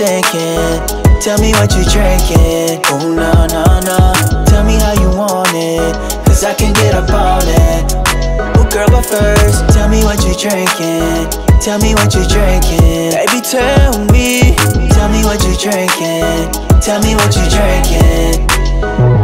thinking? Tell me what you drinking. Oh, no, no, no. Tell me how you want it, cause I can get up on it. Oh, girl, but first, tell me what you drinking. Tell me what you drinking. Baby, tell me. Tell me what you drinking. Tell me what you drinking.